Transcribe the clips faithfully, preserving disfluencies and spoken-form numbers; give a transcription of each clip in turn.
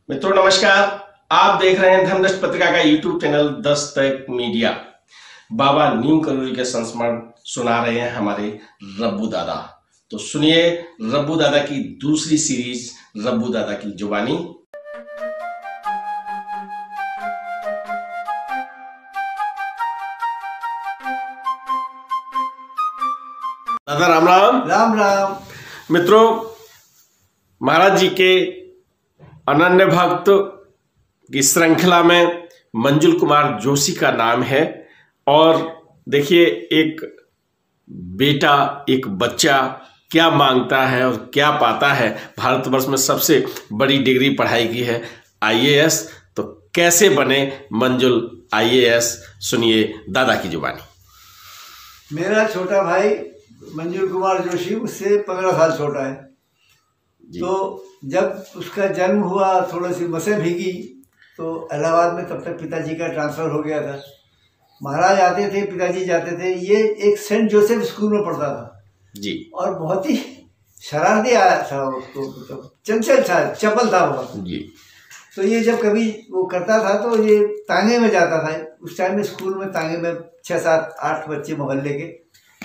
मित्रों नमस्कार। आप देख रहे हैं धर्मदृष्टि पत्रिका का YouTube channel Dastak media. Baba Neem Karoli के संस्मरण सुना रहे हैं हमारे रब्बू दादा। तो सुनिए रब्बू दादा की दूसरी सीरीज रब्बू दादा की जुबानी। दादा राम राम। राम राम। मित्रों, महाराज जी के अनन्य भक्त की श्रृंखला में मंजुल कुमार जोशी का नाम है। और देखिए, एक बेटा, एक बच्चा क्या मांगता है और क्या पाता है। भारतवर्ष में सबसे बड़ी डिग्री पढ़ाई की है आई ए एस, तो कैसे बने मंजुल आई ए एस, सुनिए दादा की जुबानी। मेरा छोटा भाई मंजुल कुमार जोशी उससे पंद्रह साल छोटा है। तो जब उसका जन्म हुआ, थोड़ी सी मसें भीगी, तो इलाहाबाद में तब तक पिताजी का ट्रांसफ़र हो गया था। महाराज आते थे, पिताजी जाते थे। ये एक सेंट जोसेफ स्कूल में पढ़ता था जी। और बहुत ही शरारती आया था, उसको मतलब चंचल था, चपल था बहुत जी। तो ये जब कभी वो करता था तो ये तांगे में जाता था। उस टाइम में स्कूल में तांगे में छः सात आठ बच्चे मोहल्ले के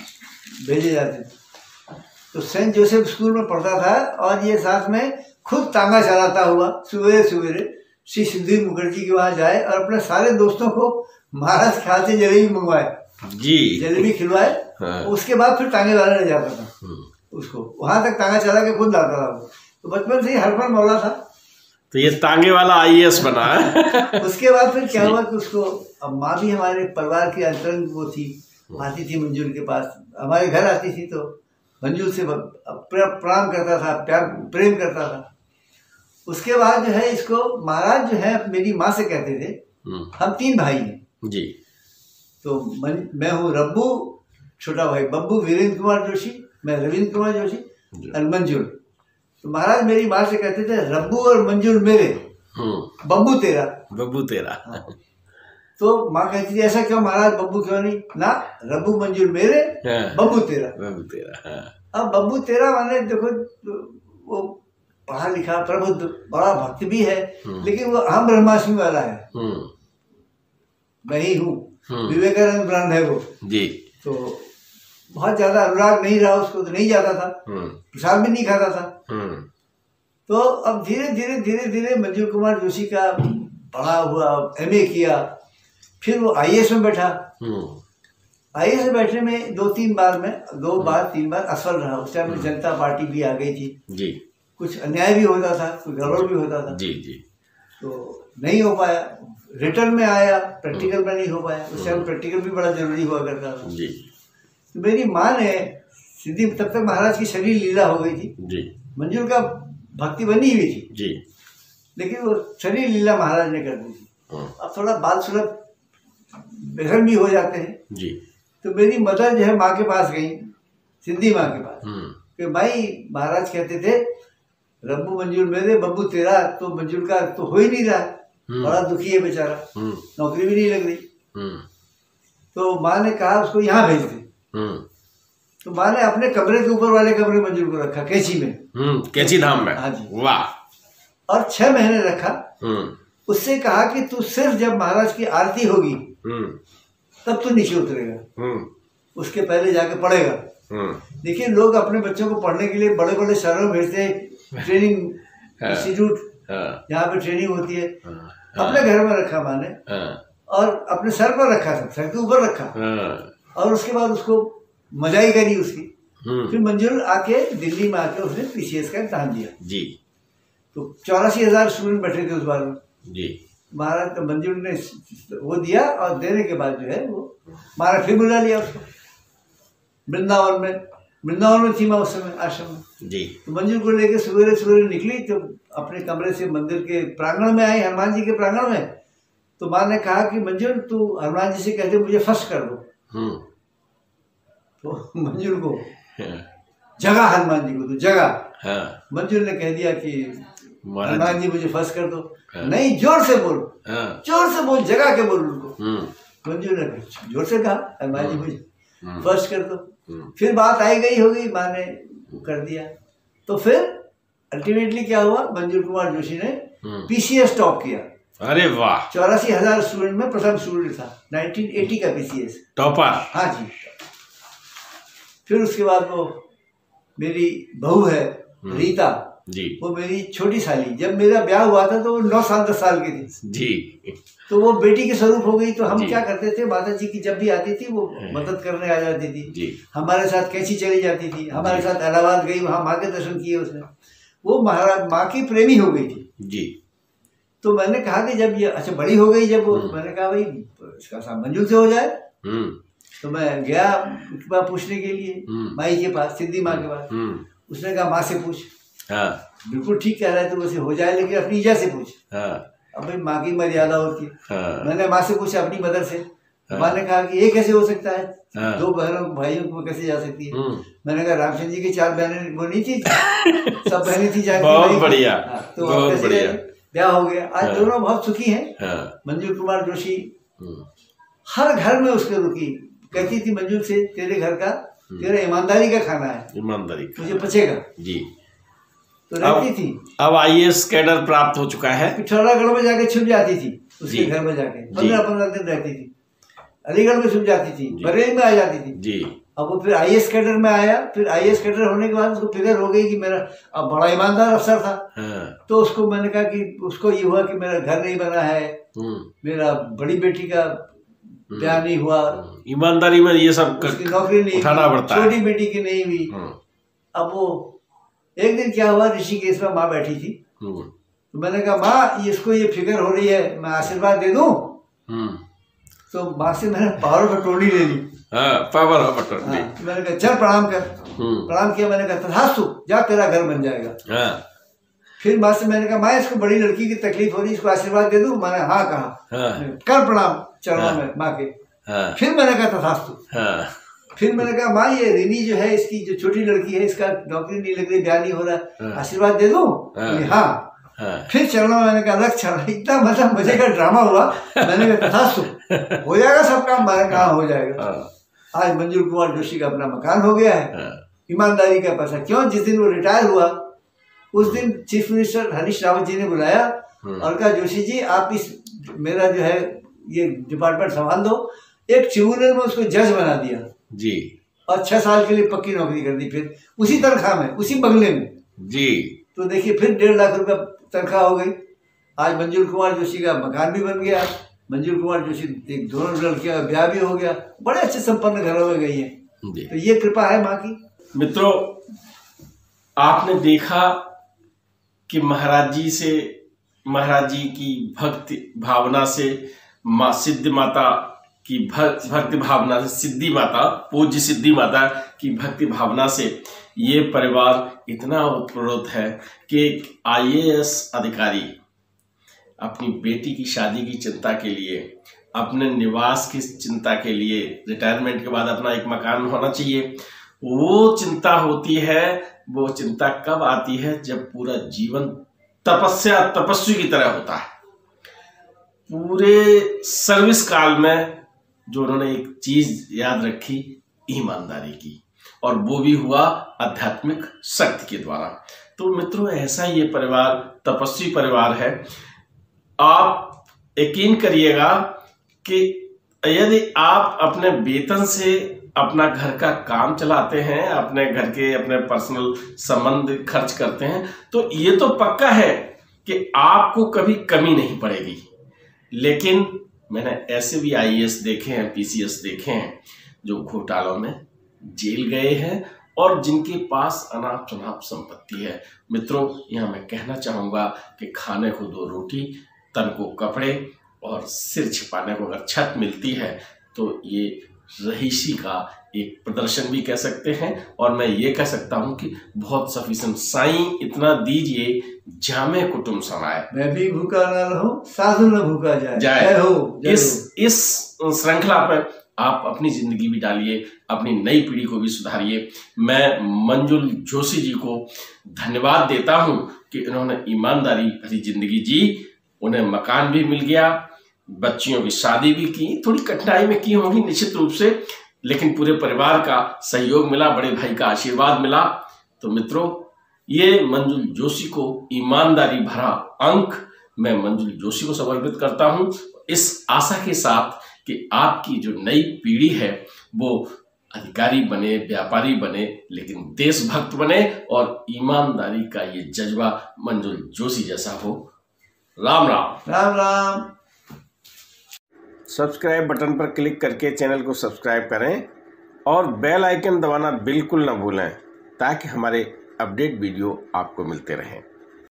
भेजे जाते थे। तो सेंट जोसेफ स्कूल में पढ़ता था और ये साथ में खुद तांगा चलाता हुआ सवेरे सवेरे श्री सिद्धि मुखर्जी के वहाँ जाए और अपने सारे दोस्तों को महाराज ख्याल से जलेबी मंगवाए जी, जलेबी खिलवाए। हाँ। उसके बाद फिर तांगे वाला ले जाता था उसको, वहाँ तक तांगा चला के खुद लाता था। तो बचपन से ही हरफर मौला था, तो ये तांगे वाला आई ए एस बना है। उसके बाद फिर क्या हुआ कि उसको, अब माँ भी हमारे परिवार की अंतरंग वो थी, आती थी मंजुल के पास, हमारे घर आती थी तो मंजुल से प्रणाम करता था, प्यार प्रेम करता था। उसके बाद जो है इसको महाराज जो है मेरी माँ से कहते थे, हम तीन भाई हैं जी। तो मन, मैं हूँ रब्बू, छोटा भाई बब्बू वीरेंद्र कुमार जोशी, मैं रविंद्र कुमार जोशी और मंजुल। तो महाराज मेरी माँ से कहते थे रब्बू और मंजुल मेरे, बब्बू तेरा, बब्बू तेरा। हाँ। तो माँ कहती थी ऐसा क्यों महाराज, बब्बू क्यों नहीं ना, रब्बू मंजुल मेरे, बब्बू तेरा, बब्बू तेरा। अब बब्बू तेरा माने देखो, वो पढ़ा लिखा प्रबुद्ध बड़ा भक्त भी है, लेकिन वो हम ब्रह्माष्टमी वाला है, मैं ही हूँ, विवेकानंद ब्रांड है वो जी। तो बहुत ज्यादा अनुराग नहीं रहा उसको, तो नहीं जाता था, प्रसाद भी नहीं खाता था। तो अब धीरे धीरे धीरे धीरे मंजुल कुमार जोशी का पढ़ा हुआ, एम ए किया, फिर वो आई ए एस में बैठा। आई ए एस में बैठने में दो तीन बार में दो बार तीन बार असफल रहा। उस टाइम में जनता पार्टी भी आ गई थी जी, कुछ अन्याय भी होता था, कुछ गड़बड़ भी होता था जी जी। तो नहीं हो पाया, रिटर्न में आया, प्रैक्टिकल में नहीं हो पाया। उस टाइम प्रैक्टिकल भी बड़ा जरूरी हुआ करता था जी। तो मेरी माँ ने सीधी, तब तक महाराज की शरीर लीला हो गई थी जी, मंजुल का भक्ति बनी हुई थी जी, लेकिन वो शरीर लीला महाराज ने कर दी थी। अब थोड़ा बात सुलभ बेहतर भी हो जाते हैं जी। तो मेरी मदर जो है माँ के पास गई, सिद्धि माँ के पास, कि भाई महाराज कहते थे रब्बू मंजुल मेरे, बब्बू तेरा, तो मंजुल का तो हो ही नहीं रहा, बड़ा दुखी है बेचारा, नौकरी भी नहीं लग रही। तो माँ ने कहा उसको यहाँ भेज दे। तो माँ ने अपने कमरे के ऊपर वाले कमरे मंजुल को रखा, कैची में, कैची धाम में। हाँ जी, वाह। और छह महीने रखा। उससे कहा कि तू सिर्फ जब महाराज की आरती होगी तब तू नीचे उतरेगा, उसके पहले जाके पढ़ेगा। देखिए, लोग अपने बच्चों को पढ़ने के लिए बड़े बड़े शहरों में भेजते हैं, ट्रेनिंग इंस्टीट्यूट जहाँ पे ट्रेनिंग होती है। अपने घर में रखा माने, और अपने सर पर रखा, सब सर के ऊपर रखा, और उसके बाद उसको मजाई करी उसकी। फिर मंजुल आके दिल्ली में आके उसने पी सी एस का एग्जाम दिया जी। तो चौरासी हजार स्टूडेंट बैठे थे उस बार में जी। महाराज तो मंजुल ने वो दिया, और देने के बाद जो है वो महाराज फिर बुला लिया उसको वृंदावन में। वृंदावन में थी माँ उस समय आश्रम में जी। तो मंजुल को लेके सवेरे सवेरे निकली, तो अपने कमरे से मंदिर के प्रांगण में आई, हनुमान जी के प्रांगण में। तो माँ ने कहा कि मंजुल तू हनुमान जी से कहते मुझे फर्स्ट कर दो। तो मंजुल को जगह, हनुमान जी को तो जगह। मंजुल ने कह दिया कि हनुमान जी मुझे फर्स्ट कर दो। नहीं, जोर से बोल, जोर से बोल, जगा के बोल उनको। मंजुल ने जोर से कहा हनुमान जी मुझे फर्स्ट कर दो। फिर बात आई गई होगी, माँ ने कर दिया। तो फिर अल्टीमेटली क्या हुआ, मंजुल कुमार जोशी ने पीसीएस टॉप किया। अरे वाह, चौरासी हजार स्टूडेंट में प्रथम स्टूडेंट था, नाइनटीन एटी का पीसीएस टॉपर। हाँ जी। फिर उसके बाद वो मेरी बहू है रीता जी, वो मेरी छोटी साली, जब मेरा ब्याह हुआ था तो वो नौ साल दस साल की थी जी। तो वो बेटी के स्वरूप हो गई। तो हम क्या करते थे, माता जी की जब भी आती थी वो मदद करने आ जाती थी जी। हमारे साथ कैंची चली जाती थी, हमारे साथ इलाहाबाद गई, वहाँ माँ के दर्शन किए उसने। वो महाराज माँ की प्रेमी हो गई थी जी। तो मैंने कहा कि जब ये अच्छा बड़ी हो गई, जब वो मैंने कहा भाई इसका साथ मंजूर से हो जाए। तो मैं गया पूछने के लिए माई के पास, सिद्धि माँ के पास। उसने कहा माँ से पूछ। हाँ। बिल्कुल ठीक कह रहा है, तो वैसे हो जाए लेकिन अपनी ईजा से पूछ। हाँ। अब भाई माँ की मर्यादा होती है। हाँ। मैंने माँ से पूछा, अपनी मदर से। हाँ। माँ ने कहा कि ये कैसे हो सकता है, हाँ। दो बहनों भाइयों को कैसे जा सकती है। मैंने कहा रामचंद्र जी की चार बहनें वो नहीं थी, सब बहनें थी जाती। बहुत बढ़िया। तो बहुत बढ़िया ब्याह हो गया। आज दोनों बहुत सुखी हैं। मंजूल कुमार जोशी हर घर में उसके रुकी, कहती थी मंजूल से तेरे घर का तेरा ईमानदारी का खाना है, ईमानदारी मुझे बचेगा जी। तो रहती थी। अब आईएएस कैडर प्राप्त हो चुका है। पिथौरागढ़ में जाके छुप जाती थी उसके घर में जाके, पंद्रह पंद्रह दिन रहती थी। अलीगढ़ में छुप जाती थी, बरेली में आ जाती थी जी। अब वो फिर आईएएस कैडर में आया। फिर आईएएस कैडर होने के बाद उसको फिक्र हो गई कि मेरा अब बड़ा ईमानदार अफसर था। हाँ। तो उसको मैंने कहा कि उसको ये हुआ कि मेरा घर नहीं बना है, मेरा बड़ी बेटी का ब्याह नहीं हुआ, ईमानदारी में ये सब नौकरी नहीं उठाना पड़ता है, छोटी बेटी की नहीं हुई। अब वो एक दिन क्या हुआ, ऋषिकेश में माँ बैठी थी तो मैंने कहा माँ इसको ये फिक्र हो रही है, मैं आशीर्वाद दे दूं। तो माँ से मैंने पावर ऑफ अटॉर्नी ले ली। हाँ, पावर ऑफ अटॉर्नी। हाँ, मैंने कहा चल प्रणाम कर। प्रणाम किया, मैंने कहा तथास्तु, जा तेरा घर बन जाएगा। हाँ। फिर माँ से मैंने कहा माँ इसको बड़ी लड़की की तकलीफ हो रही है, इसको आशीर्वाद दे दूं। मैंने हाँ कहा। हाँ। कर प्रणाम चरणों हाँ। में माँ के। हाँ। फिर मैंने कहा तथास्तु। हाँ। फिर मैंने कहा माँ ये रिनी जो है, इसकी जो छोटी लड़की है, इसका नौकरी नहीं लग रही, ब्याह नहीं हो रहा, आशीर्वाद दे दूं। हाँ। हाँ। फिर चरणों में मैंने कहा रख चरण। इतना मतलब मजे का ड्रामा हुआ। मैंने कहा तथास्तु, हो जाएगा सब काम। मैंने कहा हो जाएगा। आज मंजूल कुमार जोशी का अपना मकान हो गया है, ईमानदारी का पैसा। क्यों, जिस दिन वो रिटायर हुआ उस दिन चीफ मिनिस्टर हरीश रावत जी ने बुलाया और कहा जोशी जी आप इस मेरा जो है ये डिपार्टमेंट संभाल दो। एक ट्रिब्यूनल में उसको जज बना दिया जी, और छह साल के लिए पक्की नौकरी कर दी। फिर उसी तनख्वाह में, उसी बंगले में जी। तो देखिए फिर डेढ़ लाख रुपया तनख्वाह हो गई। आज मंजूल कुमार जोशी का मकान भी बन गया। मंजूल कुमार जोशी एक दोनों लड़कियों का ब्याह भी हो गया, बड़े अच्छे संपन्न घरों में गई है। तो ये कृपा है माँ की। मित्रों, आपने देखा कि महाराज जी से, महाराज जी की भक्ति भावना से, माँ सिद्धि माता की भक्ति भावना से, सिद्धि माता पूज्य सिद्धि माता की भक्ति भावना से ये परिवार इतना उत्प्रोत है कि एक आईएएस अधिकारी अपनी बेटी की शादी की चिंता के लिए, अपने निवास की चिंता के लिए, रिटायरमेंट के बाद अपना एक मकान होना चाहिए, वो चिंता होती है। वो चिंता कब आती है, जब पूरा जीवन तपस्या तपस्वी की तरह होता है। पूरे सर्विस काल में जो उन्होंने एक चीज याद रखी, ईमानदारी की, और वो भी हुआ आध्यात्मिक शक्ति के द्वारा। तो मित्रों, ऐसा ये परिवार तपस्वी परिवार है। आप यकीन करिएगा कि यदि आप अपने वेतन से अपना घर का काम चलाते हैं, अपने घर के अपने पर्सनल संबंध खर्च करते हैं, तो ये तो पक्का है कि आपको कभी कमी नहीं पड़ेगी। लेकिन मैंने ऐसे भी आईएएस देखे हैं, पीसीएस देखे हैं, जो घोटालों में जेल गए हैं और जिनके पास अनाप शनाप संपत्ति है। मित्रों, यहाँ मैं कहना चाहूँगा कि खाने को दो रोटी, तन को कपड़े और सिर छिपाने को अगर छत मिलती है तो ये रहीसी का एक प्रदर्शन भी कह सकते हैं। और मैं ये कह सकता हूँ कि बहुत सफिशिएंट। साईं इतना दीजिए जामे कुटुंब समाए, मैं भी भूखा ना रहूं, साधु न भूखा जाए, जाए। हो इस इस श्रृंखला पर आप अपनी जिंदगी भी डालिए, अपनी नई पीढ़ी को भी सुधारिए। मैं मंजुल जोशी जी को धन्यवाद देता हूं कि उन्होंने ईमानदारी भरी जिंदगी जी, उन्हें मकान भी मिल गया, बच्चियों की शादी भी की, थोड़ी कठिनाई में की होगी निश्चित रूप से, लेकिन पूरे परिवार का सहयोग मिला, बड़े भाई का आशीर्वाद मिला। तो मित्रों, ये मंजुल जोशी को ईमानदारी भरा अंक मैं मंजुल जोशी को समर्पित करता हूं, इस आशा के साथ कि आपकी जो नई पीढ़ी है वो अधिकारी बने, व्यापारी बने, लेकिन देशभक्त बने और ईमानदारी का ये जज्बा मंजुल जोशी जैसा हो। राम राम। राम राम। सब्सक्राइब बटन पर क्लिक करके चैनल को सब्सक्राइब करें और बेल आइकन दबाना बिल्कुल ना भूलें ताकि हमारे अपडेट वीडियो आपको मिलते रहें।